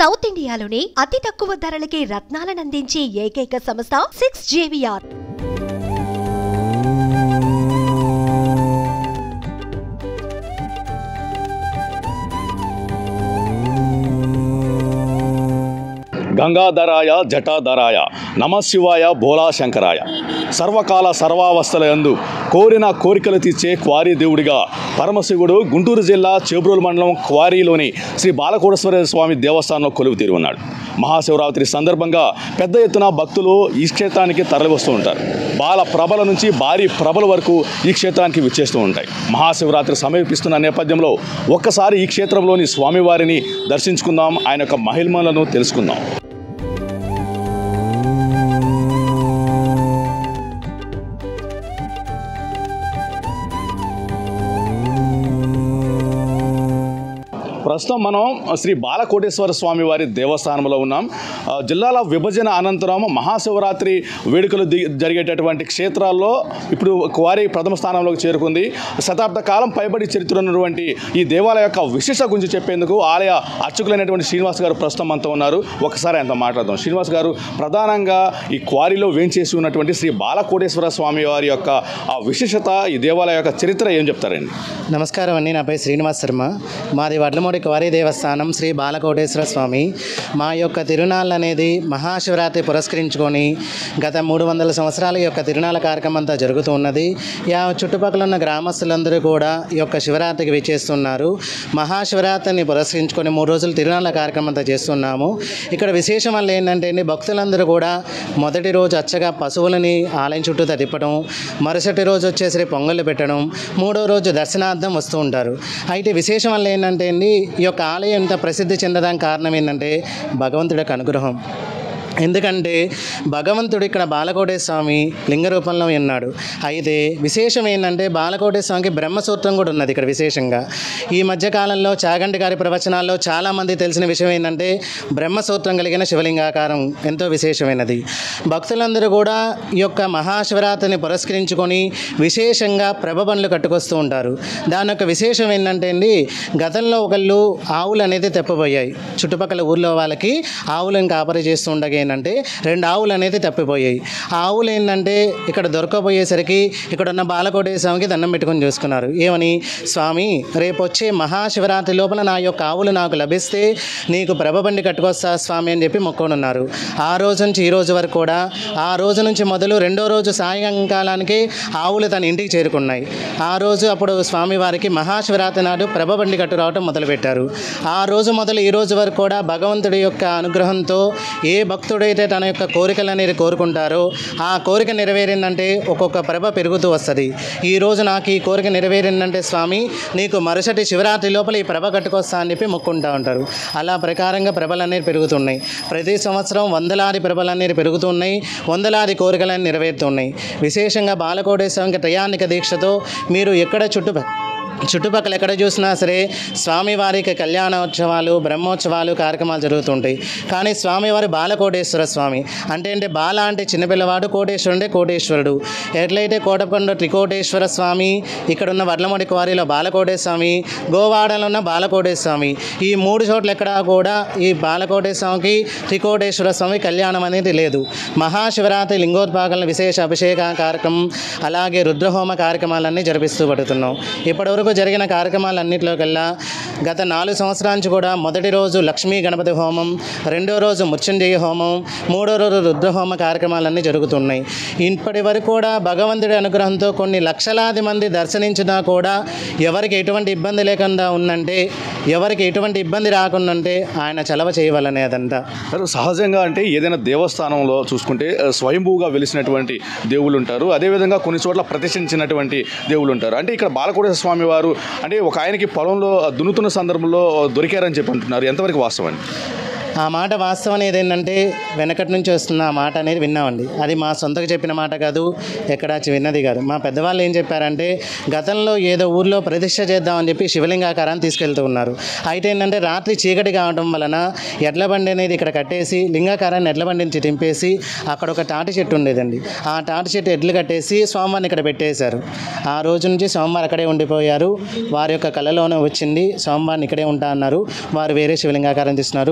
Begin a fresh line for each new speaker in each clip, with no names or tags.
South ఇండియాలోనే అతి తక్కువ ధరలకి రత్నాలను అందించే ఏకైక సంస్థ 6JVR.
గంగాధరాయ జటాధరాయ నమశివాయ భోలా శంకరాయ సర్వకాల సర్వావస్థలయందు కోరిన కోరికలు తీర్చే క్వారీ దేవుడిగా పరమశివుడు గుంటూరు జిల్లా చేబ్రోలు మండలం క్వారీలోని శ్రీ బాలకోటేశ్వర స్వామి దేవస్థానంలో కొలువు తీరి ఉన్నాడు. మహాశివరాత్రి సందర్భంగా పెద్ద ఎత్తున భక్తులు ఈ క్షేత్రానికి తరలివస్తూ ఉంటారు. బాల ప్రభల నుంచి భారీ ప్రభల వరకు ఈ క్షేత్రానికి విచ్చేస్తూ ఉంటాయి. మహాశివరాత్రి సమీపిస్తున్న నేపథ్యంలో ఒక్కసారి ఈ క్షేత్రంలోని స్వామివారిని దర్శించుకుందాం, ఆయన యొక్క మహిమలను తెలుసుకుందాం. ప్రస్తుతం మనం శ్రీ బాలకోటేశ్వర స్వామి వారి దేవస్థానంలో ఉన్నాం. జిల్లాల విభజన అనంతరం మహాశివరాత్రి వేడుకలు జరిగేటటువంటి క్షేత్రాల్లో ఇప్పుడు క్వారీ ప్రథమ స్థానంలోకి చేరుకుంది. శతాబ్ద కాలం పైబడి చరిత్ర ఉన్నటువంటి ఈ దేవాలయ యొక్క విశేష గురించి చెప్పేందుకు ఆలయ అర్చకులైనటువంటి శ్రీనివాస్ గారు ప్రస్తుతం అంతా ఉన్నారు. ఒకసారి ఆయనతో మాట్లాడదాం. శ్రీనివాస్ గారు, ప్రధానంగా ఈ క్వారీలో వేంచేసి ఉన్నటువంటి శ్రీ బాలకోటేశ్వర స్వామి వారి యొక్క ఆ విశేషత, ఈ దేవాలయ యొక్క చరిత్ర ఏం చెప్తారండి?
నమస్కారం అండి, నా పేరు శ్రీనివాస్ శర్మ. మాది వడ్లమూడి క్వారీ దేవస్థానం శ్రీ బాలకోటేశ్వర స్వామి. మా యొక్క తిరునాళ్ళు అనేది మహాశివరాత్రి పురస్కరించుకొని గత 300 సంవత్సరాల యొక్క తిరునాళ్ళ కార్యక్రమం అంతా జరుగుతూ ఉన్నది. చుట్టుపక్కల ఉన్న గ్రామస్తులందరూ కూడా ఈ యొక్క శివరాత్రికి విచ్చేస్తున్నారు. మహాశివరాత్రిని పురస్కరించుకొని 3 రోజులు తిరునాళ్ళ కార్యక్రమం అంతా చేస్తున్నాము. ఇక్కడ విశేషం వల్ల ఏంటంటే భక్తులందరూ కూడా మొదటి రోజు అచ్చగా పశువులని ఆలయం చుట్టూ తిప్పడం, మరుసటి రోజు వచ్చేసరి పొంగళ్ళు పెట్టడం, 3వ రోజు దర్శనార్థం వస్తూ ఉంటారు. అయితే విశేషం వల్ల ఏంటంటే ఈ యొక్క ఆలయం ఇంత ప్రసిద్ధి చెందడానికి కారణం ఏంటంటే భగవంతుడి యొక్క అనుగ్రహం. ఎందుకంటే భగవంతుడు ఇక్కడ బాలకోటేశ్వర స్వామి లింగ రూపంలో ఉన్నాడు. అయితే విశేషం ఏంటంటే బాలకోటేశ్వర స్వామికి బ్రహ్మసూత్రం కూడా ఉన్నది ఇక్కడ విశేషంగా. ఈ మధ్యకాలంలో చాగంటి గారి ప్రవచనాల్లో చాలామంది తెలిసిన విషయం ఏంటంటే బ్రహ్మసూత్రం కలిగిన శివలింగాకారం ఎంతో విశేషమైనది. భక్తులందరూ కూడా ఈ యొక్క మహాశివరాత్రిని పురస్కరించుకొని విశేషంగా ప్రభ బండ్లు కట్టుకొస్తూ ఉంటారు. దాని యొక్క విశేషం ఏంటంటే గతంలో ఒకళ్ళు ఆవులు అనేది తెప్పబోయాయి. చుట్టుపక్కల ఊర్లో వాళ్ళకి ఆవులను కాపరి చేస్తూ ఉండగా ఏంటంటే 2 ఆవులు అనేది తప్పిపోయాయి. ఆ ఆవులు ఏంటంటే ఇక్కడ దొరకపోయేసరికి ఇక్కడ ఉన్న బాలకోటేశ్వర స్వామికి దండం పెట్టుకొని చూసుకున్నారు. ఏమని, స్వామి రేపు వచ్చే మహాశివరాత్రి లోపల నా యొక్క ఆవులు నాకు లభిస్తే నీకు ప్రభబండి కట్టుకొస్తా స్వామి అని చెప్పి మొక్కునున్నారు. ఆ రోజు నుంచి ఈ రోజు వరకు కూడా, ఆ రోజు నుంచి మొదలు 2వ రోజు సాయంకాలానికి ఆవులు తన ఇంటికి చేరుకున్నాయి. ఆ రోజు అప్పుడు స్వామివారికి మహాశివరాత్రి నాడు ప్రభబండి కట్టు రావటం మొదలుపెట్టారు. ఆ రోజు మొదలు ఈ రోజు వరకు కూడా భగవంతుడి యొక్క అనుగ్రహంతో ఏ భక్తుడైతే తన యొక్క కోరికలు అనేది కోరుకుంటారో ఆ కోరిక నెరవేరిందంటే ఒక్కొక్క ప్రభ పెరుగుతూ వస్తుంది. ఈరోజు నాకు ఈ కోరిక నెరవేరిందంటే స్వామి నీకు మరుసటి శివరాత్రి లోపల ఈ ప్రభ కట్టుకొస్తా అని చెప్పి మొక్కుంటూ ఉంటారు. అలా ప్రకారంగా ప్రభలు అనేది పెరుగుతున్నాయి. ప్రతి సంవత్సరం వందలాది ప్రభలు అనేది పెరుగుతున్నాయి, వందలాది కోరికలన్నీ నెరవేరుతున్నాయి. విశేషంగా బాలకోటేశ్వరంకి త్రయాణిక దీక్షతో మీరు ఎక్కడ చుట్టుపక్కల ఎక్కడ చూసినా సరే స్వామివారికి కళ్యాణోత్సవాలు, బ్రహ్మోత్సవాలు కార్యక్రమాలు జరుగుతుంటాయి. కానీ స్వామివారి బాలకోటేశ్వర స్వామి అంటే బాల అంటే చిన్నపిల్లవాడు, కోటేశ్వరుడు అంటే కోటేశ్వరుడు. ఎట్లయితే కోటకొండ త్రికోటేశ్వర స్వామి, ఇక్కడ ఉన్న వడ్లమూడి క్వారీలో బాలకోటేశ్వర స్వామి, గోవాడలో ఉన్న బాలకోటేశ్వర స్వామి, ఈ 3 చోట్ల ఎక్కడా కూడా ఈ బాలకోటేశ్వర స్వామికి త్రికోటేశ్వర స్వామి కళ్యాణం అనేది లేదు. మహాశివరాత్రి లింగోద్భాగంలో విశేష అభిషేక కార్యక్రమం, అలాగే రుద్రహోమ కార్యక్రమాలన్నీ జరిపిస్తూ పడుతున్నాం. ఇప్పటివరకు జరిగిన కార్యక్రమాలన్నింటిలోకెల్లా గత 4 సంవత్సరాల నుంచి కూడా మొదటి రోజు లక్ష్మీ గణపతి హోమం, 2వ రోజు మృత్యుంజయ హోమం, 3వ రోజు రుద్రహోమ కార్యక్రమాలన్నీ జరుగుతున్నాయి. ఇప్పటి వరకు కూడా భగవంతుడి అనుగ్రహంతో కొన్ని లక్షలాది మంది దర్శనించినా కూడా ఎవరికి ఎటువంటి ఇబ్బంది లేకుండా ఉందంటే, ఎవరికి ఎటువంటి ఇబ్బంది రాకుండా ఉంటే ఆయన చలవ చేయవలనే అదంతా.
సహజంగా అంటే ఏదైనా దేవస్థానంలో చూసుకుంటే స్వయంభూగా వెలిసినటువంటి దేవుళ్ళు ఉంటారు, అదేవిధంగా కొన్ని చోట్ల ప్రతిష్ఠించినటువంటి దేవుళ్ళు ఉంటారు. అంటే ఇక్కడ బాలకోటేశ్వర స్వామి వారు అంటే ఒక ఆయనకి పొలంలో దున్నుతున్న సందర్భంలో దొరికారని చెప్పి అంటున్నారు. ఎంతవరకు వాస్తవం?
ఆ మాట వాస్తవం అనేది ఏంటంటే వెనకటి నుంచి వస్తున్న ఆ మాట అనేది విన్నామండి. అది మా సొంతగా చెప్పిన మాట కాదు, ఎక్కడా విన్నది కాదు. మా పెద్దవాళ్ళు ఏం చెప్పారంటే గతంలో ఏదో ఊర్లో ప్రతిష్ఠ చేద్దామని చెప్పి శివలింగాకారాన్ని తీసుకెళ్తూ ఉన్నారు. అయితే ఏంటంటే రాత్రి చీకటి కావడం వలన ఎడ్ల బండి అనేది ఇక్కడ కట్టేసి లింగాకారాన్ని ఎడ్ల బండి నుంచి తింపేసి అక్కడ ఒక తాటి చెట్టు ఉండేదండి. ఆ తాటి చెట్టు ఎడ్లు కట్టేసి స్వామివారిని ఇక్కడ పెట్టేశారు. ఆ రోజు నుంచి స్వామివారు అక్కడే ఉండిపోయారు. వారి యొక్క కళలోనే వచ్చింది స్వామివారిని ఇక్కడే ఉంటా అన్నారు. వారు వేరే శివలింగాకారం తీస్తున్నారు. ఈ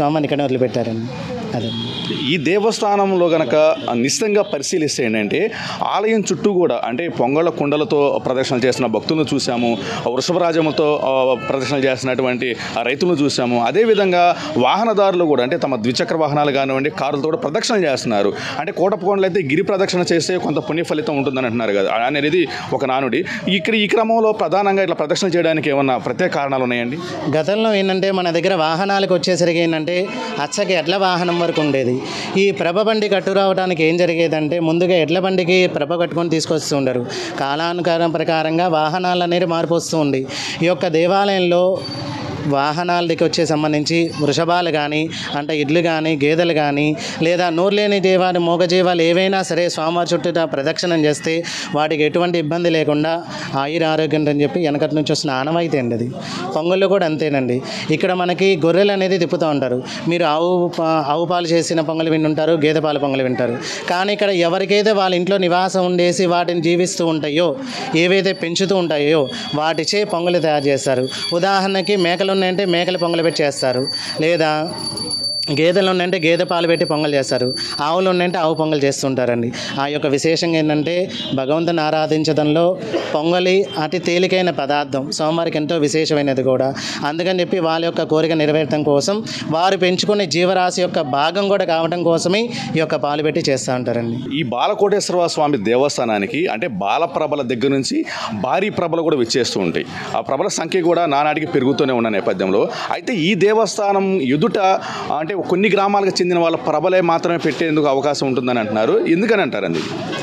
స్వామిని ఇక్కడ వదిలిపెట్టారండి. అదే
ఈ దేవస్థానంలో గనక నిశ్చితంగా పరిశీలిస్తే ఏంటంటే ఆలయం చుట్టూ కూడా అంటే పొంగళ్ళ కుండలతో ప్రదక్షిణలు చేసిన భక్తులను చూసాము, వృషభరాజములతో ప్రదక్షిణలు చేసినటువంటి రైతులను చూసాము. అదేవిధంగా వాహనదారులు కూడా అంటే తమ ద్విచక్ర వాహనాలు కానివ్వండి, కారులతో కూడా ప్రదక్షిణలు చేస్తున్నారు. అంటే కోటప్పకొండలు అయితే గిరి ప్రదక్షిణ చేస్తే కొంత పుణ్య ఫలితం ఉంటుందని అంటున్నారు కదా, అనేది ఒక నానుడి. ఇక్కడ ఈ క్రమంలో ప్రధానంగా ఇట్లా ప్రదక్షిణ చేయడానికి ఏమన్నా ప్రత్యేక కారణాలు ఉన్నాయండి?
గతంలో ఏంటంటే మన దగ్గర వాహనాలకు వచ్చేసరికి ఏంటంటే అచ్చకి ఎడ్ల వాహనం వరకు ఉండేది. ఈ ప్రభ బండి కట్టు రావడానికి ఏం జరిగేదంటే ముందుగా ఎడ్ల బండికి ప్రభ కట్టుకొని తీసుకొస్తూ ఉండరు. కాలానుకాలం ప్రకారంగా వాహనాలు అనేది మార్పు వస్తూ ఉంది. ఈ యొక్క దేవాలయంలో వాహనాలకి వచ్చే సంబంధించి వృషభాలు కానీ అంటే ఇడ్లు కానీ గేదెలు కానీ లేదా నోరులేని జీవాలు మూగజీవాలు ఏవైనా సరే స్వామివారి చుట్టూ ప్రదక్షిణం చేస్తే వాటికి ఎటువంటి ఇబ్బంది లేకుండా ఆయుర ఆరోగ్యం అని చెప్పి వెనకటి నుంచి వస్తున్న ఆనవాయితీ అండి. అది పొంగళ్ళు కూడా అంతేనండి. ఇక్కడ మనకి గొర్రెలు అనేది తిప్పుతూ ఉంటారు. మీరు ఆవు పాలు చేసిన పొంగలు వింటుంటారు, గేదె పాలు పొంగలు వింటారు. కానీ ఇక్కడ ఎవరికైతే వాళ్ళ ఇంట్లో నివాసం ఉండేసి వాటిని జీవిస్తూ ఉంటాయో, ఏవైతే పెంచుతూ ఉంటాయో వాటిచే పొంగలు తయారు చేస్తారు. ఉదాహరణకి మేకలు ఉన్నాయంటే మేకల పొంగలు పెట్టి చేస్తారు, లేదా గేదెలు ఉన్నాయంటే గేదె పాలు పెట్టి పొంగల్ చేస్తారు, ఆవులు ఉన్నాయంటే ఆవు పొంగల్ చేస్తుంటారండి. ఆ యొక్క విశేషంగా ఏంటంటే భగవంతుని ఆరాధించడంలో పొంగలి అతి తేలికైన పదార్థం, సోమవారికి ఎంతో విశేషమైనది కూడా. అందుకని చెప్పి వాళ్ళ యొక్క కోరిక నెరవేర్చడం కోసం వారు పెంచుకునే జీవరాశి యొక్క భాగం కూడా కావడం కోసమే ఈ యొక్క పాలు పెట్టి చేస్తూ ఉంటారండి.
ఈ బాలకోటేశ్వర స్వామి దేవస్థానానికి అంటే బాలప్రభల దగ్గర నుంచి భారీ ప్రభలు కూడా విచ్చేస్తూ ఉంటాయి. ఆ ప్రభల సంఖ్య కూడా నానాటికి పెరుగుతూనే ఉన్న నేపథ్యంలో అయితే ఈ దేవస్థానం ఎదుట అంటే కొన్ని గ్రామాలకు చెందిన వాళ్ళ ప్రభలే మాత్రమే పెట్టేందుకు అవకాశం ఉంటుందని అంటున్నారు. ఎందుకని అంటారండి?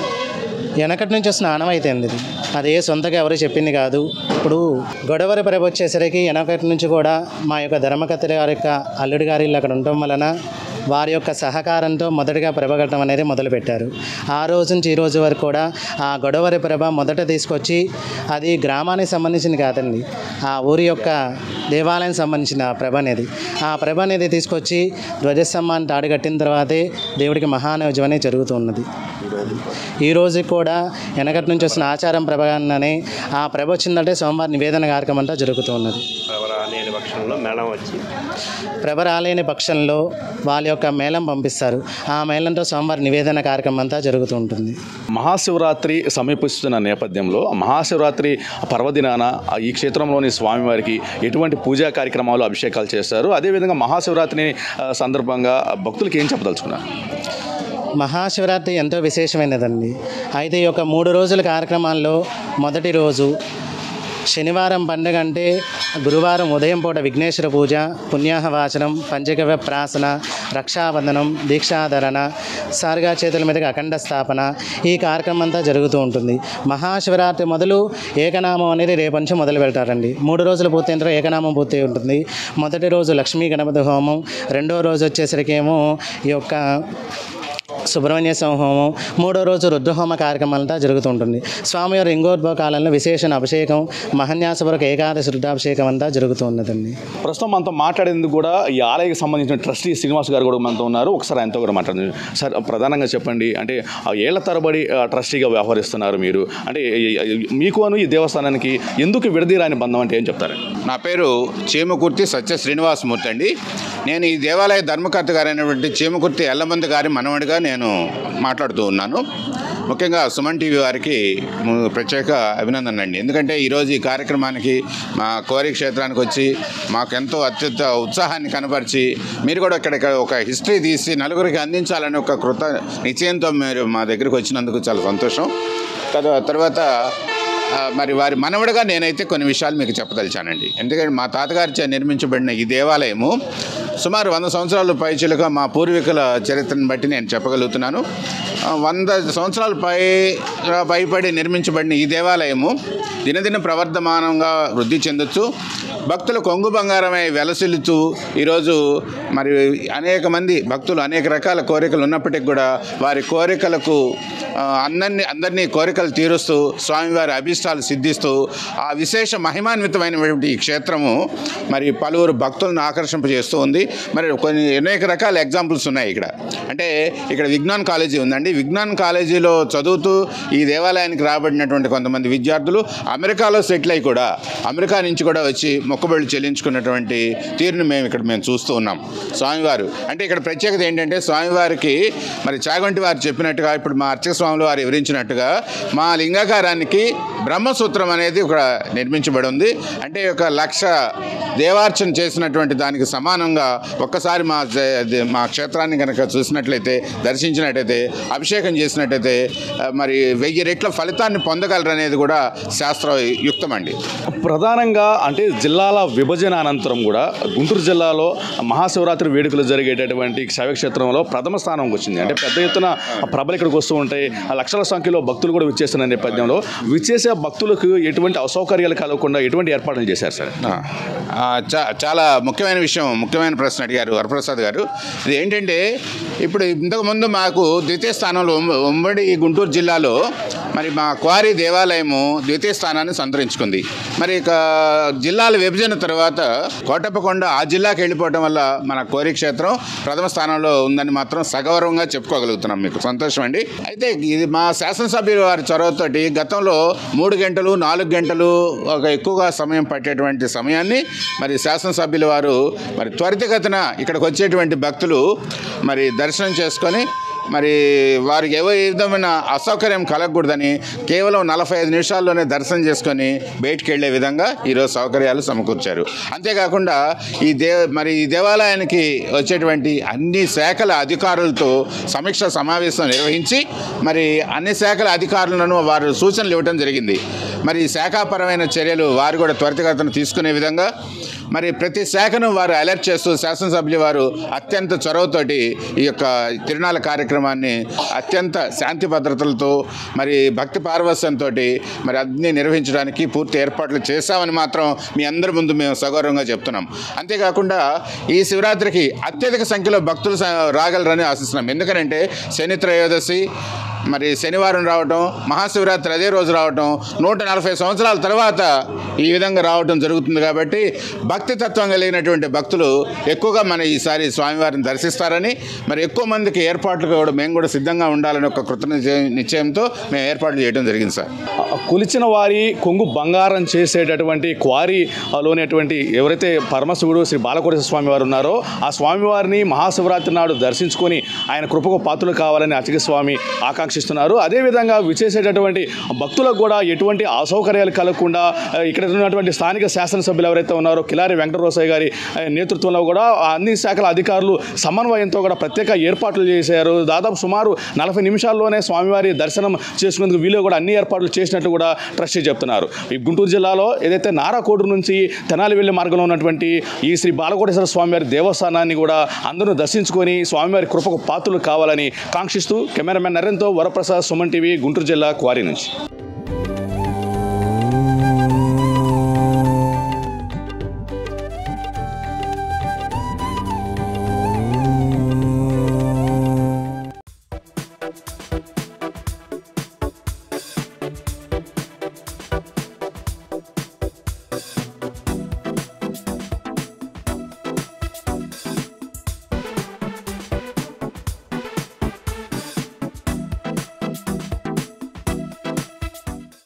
వెనకటి నుంచి వస్తున్న ఆనవాయితీ అండి. అదే సొంతగా ఎవరు చెప్పింది కాదు. ఇప్పుడు గొడవరి ప్రభ వచ్చేసరికి వెనకటి నుంచి కూడా మా యొక్క ధర్మకర్త గారి యొక్క అల్లుడి గారి ఇల్లు అక్కడ ఉండటం వలన వారి యొక్క సహకారంతో మొదటగా ప్రభ కట్టడం అనేది మొదలుపెట్టారు. ఆ రోజు నుంచి ఈ రోజు వరకు కూడా ఆ గొడవరి ప్రభ మొదట తీసుకొచ్చి అది గ్రామానికి సంబంధించింది కాదండి, ఆ ఊరి యొక్క దేవాలయం సంబంధించిన ప్రభ అనేది. ఆ ప్రభ అనేది తీసుకొచ్చి ధ్వజస్తంభాన్ని తాడు కట్టిన తర్వాతే దేవుడికి మహానైవేద్యం అనేది జరుగుతూ ఉన్నది. ఈరోజు కూడా వెనకటి నుంచి వస్తున్న ఆచారం ప్రభగానే ఆ ప్రభ వచ్చిందంటే సోమవారం నివేదన కార్యక్రమం అంతా జరుగుతూ ఉన్నది. ప్రభ రాలేని పక్షంలో వాళ్ళ యొక్క మేళం పంపిస్తారు. ఆ మేళంతో సోమవారం నివేదన కార్యక్రమం అంతా జరుగుతూ ఉంటుంది.
మహాశివరాత్రి సమీపిస్తున్న నేపథ్యంలో మహాశివరాత్రి పర్వదినాన ఈ క్షేత్రంలోని స్వామివారికి ఎటువంటి పూజా కార్యక్రమాలు, అభిషేకాలు చేస్తారు? అదేవిధంగా మహాశివరాత్రి సందర్భంగా భక్తులకి ఏం చెప్పదలుచుకున్నారు?
మహాశివరాత్రి ఎంతో విశేషమైనదండి. అయితే ఈ యొక్క 3 రోజుల కార్యక్రమాల్లో మొదటి రోజు శనివారం పండుగ అంటే గురువారం ఉదయం పూట విఘ్నేశ్వర పూజ, పుణ్యాహవాచనం, పంచగవ్య ప్రాసన, రక్షాబంధనం, దీక్షాధరణ, సారుగా చేతుల మీదకి అఖండ స్థాపన, ఈ కార్యక్రమం అంతా జరుగుతూ ఉంటుంది. మహాశివరాత్రి మొదలు ఏకనామం అనేది రేపు నుంచి మొదలు పెడతారండి. 3 రోజులు పూర్తయిన తర్వాత ఏకనామం పూర్తి ఉంటుంది. మొదటి రోజు లక్ష్మీ గణపతి హోమం, రెండో రోజు వచ్చేసరికి ఏమో ఈ యొక్క సుబ్రహ్మణ్య స్వామి హోమం, 3వ రోజు రుద్రహోమ కార్యక్రమాలంతా జరుగుతుంటుంది. స్వామివారి లింగోద్భవ కాలంలో విశేష అభిషేకం, మహన్యాసపూర్వక ఏకాదశి రుద్రాభిషేకం అంతా జరుగుతూ ఉన్నదండి.
ప్రస్తుతం మనతో మాట్లాడేందుకు కూడా ఈ ఆలయకి సంబంధించిన ట్రస్టీ శ్రీనివాస్ గారు కూడా మనతో ఉన్నారు. ఒకసారి ఆయనతో కూడా మాట్లాడండి. సార్, ప్రధానంగా చెప్పండి, అంటే ఏళ్ల తరబడి ట్రస్టీగా వ్యవహరిస్తున్నారు మీరు, అంటే మీకు ఈ దేవస్థానానికి ఎందుకు విడదీరాని బంధం అంటే ఏం చెప్తారు?
నా పేరు చీమకుర్తి సత్య శ్రీనివాసమూర్తి అండి. నేను ఈ దేవాలయ ధర్మకర్త గారైనటువంటి చీమకుర్తి ఎల్లమంది గారి మనవడిగా నేను మాట్లాడుతూ ఉన్నాను. ముఖ్యంగా సుమన్ టీవీ వారికి ప్రత్యేక అభినందనలు అండి. ఎందుకంటే ఈరోజు ఈ కార్యక్రమానికి మా కోరి క్షేత్రానికి వచ్చి మాకు ఎంతో అత్యంత ఉత్సాహాన్ని కనపరిచి మీరు కూడా ఇక్కడ ఒక హిస్టరీ తీసి నలుగురికి అందించాలని ఒక కృత నిశ్చయంతో మీరు మా దగ్గరికి వచ్చినందుకు చాలా సంతోషం. తర్వాత మరి వారి మనవడిగా నేనైతే కొన్ని విషయాలు మీకు చెప్పదలిచానండి. ఎందుకంటే మా తాతగారి నిర్మించబడిన ఈ దేవాలయము సుమారు 100 సంవత్సరాల పైచిలుగా మా పూర్వీకుల చరిత్రను బట్టి నేను చెప్పగలుగుతున్నాను. 100 సంవత్సరాల పైబడి నిర్మించబడిన ఈ దేవాలయము దినదిన ప్రవర్ధమానంగా వృద్ధి చెందొచ్చు. భక్తులు కొంగు బంగారమై వెలసిల్లుతూ ఈరోజు మరి అనేక మంది భక్తులు అనేక రకాల కోరికలు ఉన్నప్పటికీ కూడా వారి కోరికలకు అందరినీ కోరికలు తీరుస్తూ స్వామివారి అభీష్టాలు సిద్ధిస్తూ ఆ విశేష మహిమాన్వితమైనటువంటి ఈ క్షేత్రము మరి పలువురు భక్తులను ఆకర్షింపజేస్తూ ఉంది. మరి కొన్ని అనేక రకాల ఎగ్జాంపుల్స్ ఉన్నాయి ఇక్కడ. అంటే ఇక్కడ విజ్ఞాన్ కాలేజీ ఉందండి. విజ్ఞాన్ కాలేజీలో చదువుతూ ఈ దేవాలయానికి రాబడినటువంటి కొంతమంది విద్యార్థులు అమెరికాలో సెటిల్ అయ్యి కూడా అమెరికా నుంచి కూడా వచ్చి మొక్కుబడులు చెల్లించుకున్నటువంటి తీరును మేము చూస్తూ ఉన్నాం. స్వామివారు అంటే ఇక్కడ ప్రత్యేకత ఏంటంటే స్వామివారికి మరి చాగంటి వారు చెప్పినట్టుగా, ఇప్పుడు మా అర్చక స్వాములు వారు వివరించినట్టుగా మా లింగాకారానికి బ్రహ్మసూత్రం అనేది ఒక నిర్మించబడి ఉంది. అంటే ఒక 1,00,000 దేవార్చన చేసినటువంటి దానికి సమానంగా ఒక్కసారి మా క్షేత్రాన్ని కనుక చూసినట్లయితే, దర్శించినట్టయితే, అభిషేకం చేసినట్టయితే మరి 1000 రెట్ల ఫలితాన్ని పొందగలరు అనేది కూడా శాస్త్రయుక్తం అండి.
ప్రధానంగా అంటే జిల్లాల విభజన అనంతరం కూడా గుంటూరు జిల్లాలో మహాశివరాత్రి వేడుకలు జరిగేటటువంటి శైవక్షేత్రంలో ప్రథమ స్థానంకి వచ్చింది. అంటే పెద్ద ఎత్తున ప్రభలు ఇక్కడికి వస్తూ ఉంటాయి. లక్షల సంఖ్యలో భక్తులు కూడా విచ్చేస్తున్న నేపథ్యంలో విచ్చేసే భక్తులకు ఎటువంటి అసౌకర్యాలు కలగకుండా ఎటువంటి ఏర్పాట్లు చేశారు సార్?
చాలా ముఖ్యమైన ప్రశ్న అడిగారు వరప్రసాద్ గారు. ఇది ఏంటంటే ఇప్పుడు ఇంతకుముందు మాకు ద్వితీయ స్థానంలో ఉమ్మడి గుంటూరు జిల్లాలో మరి మా క్వారీ దేవాలయము ద్వితీయ స్థానాన్ని సంతరించుకుంది. మరి ఇక జిల్లాల విభజన తర్వాత కోటప్పకొండ ఆ జిల్లాకి వెళ్ళిపోవడం వల్ల మన కోరి క్షేత్రం ప్రథమ స్థానంలో ఉందని మాత్రం సగౌరవంగా చెప్పుకోగలుగుతున్నాం. మీకు సంతోషం అండి. అయితే ఇది మా శాసనసభ్యుల వారి చొరవతోటి గతంలో 3 గంటలు 4 గంటలు ఒక ఎక్కువగా సమయం పట్టేటువంటి సమయాన్ని మరి శాసనసభ్యుల వారు మరి త్వరితగతిన ఇక్కడికి వచ్చేటువంటి భక్తులు మరి దర్శనం చేసుకొని మరి వారికి ఏ విధమైన అసౌకర్యం కలగకూడదని కేవలం 45 నిమిషాల్లోనే దర్శనం చేసుకొని బయటికి వెళ్ళే విధంగా ఈరోజు సౌకర్యాలు సమకూర్చారు. అంతేకాకుండా ఈ దేవాలయానికి వచ్చేటువంటి అన్ని శాఖల అధికారులతో సమీక్ష సమావేశం నిర్వహించి మరి అన్ని శాఖల అధికారులను వారు సూచనలు ఇవ్వడం జరిగింది. మరి శాఖాపరమైన చర్యలు వారు కూడా త్వరితగతిన తీసుకునే విధంగా మరి ప్రతి శాఖను వారు అలర్ట్ చేస్తూ శాసనసభ్యులు వారు అత్యంత చొరవతోటి ఈ యొక్క తిరునాళ్ళ కార్యక్రమాన్ని అత్యంత శాంతి భద్రతలతో మరి భక్తి పారవస్యంతో మరి అన్ని నిర్వహించడానికి పూర్తి ఏర్పాట్లు చేశామని మాత్రం మీ అందరి ముందు మేము సగౌరవంగా చెప్తున్నాం. అంతేకాకుండా ఈ శివరాత్రికి అత్యధిక సంఖ్యలో భక్తులు రాగలరని ఆశిస్తున్నాం. ఎందుకంటే శని త్రయోదశి మరి శనివారం రావటం, మహాశివరాత్రి అదే రోజు రావటం, 140 సంవత్సరాల తర్వాత ఈ విధంగా రావటం జరుగుతుంది. కాబట్టి భక్తి తత్వం కలిగినటువంటి భక్తులు ఎక్కువగా మన ఈసారి స్వామివారిని దర్శిస్తారని మరి ఎక్కువ మందికి ఏర్పాట్లు కూడా మేము కూడా సిద్ధంగా ఉండాలని ఒక కృత నిశ్చయంతో మేము ఏర్పాట్లు చేయడం జరిగింది సార్.
కొలిచిన వారి కొంగు బంగారం చేసేటటువంటి క్వారీలోనేటువంటి ఎవరైతే పరమశివుడు శ్రీ బాలకోటేశ్వర స్వామి వారు ఉన్నారో ఆ స్వామివారిని మహాశివరాత్రి నాడు దర్శించుకొని ఆయన కృపకు పాత్రలు కావాలని అర్చక స్వామి ఆకాంక్షిస్తున్నారు. అదేవిధంగా విచ్చేసేటటువంటి భక్తులకు కూడా ఎటువంటి అసౌకర్యాలు కలగకుండా ఇక్కడ ఉన్నటువంటి స్థానిక శాసనసభ్యులు ఎవరైతే ఉన్నారో కిలారి వెంకటరోసయ్య గారి నేతృత్వంలో కూడా అన్ని శాఖల అధికారులు సమన్వయంతో కూడా ప్రత్యేక ఏర్పాట్లు చేశారు. దాదాపు సుమారు 40 నిమిషాల్లోనే స్వామివారి దర్శనం చేసుకునేందుకు వీళ్ళు కూడా అన్ని ఏర్పాట్లు చేసినట్టు కూడా ట్రస్టీ చెప్తున్నారు. ఈ గుంటూరు జిల్లాలో ఏదైతే నారాకోటూరు నుంచి తెనాలి వెళ్ళే మార్గంలో ఉన్నటువంటి ఈ శ్రీ బాలకోటేశ్వర స్వామివారి దేవస్థానాన్ని కూడా అందరూ దర్శించుకొని స్వామివారి కృపకు పాత్రలు కావాలని కాంక్షిస్తూ కెమెరామెన్ నరేంతో వరప్రసాద్, సుమన్ టీవీ, గుంటూరు జిల్లా క్వారీ నుంచి.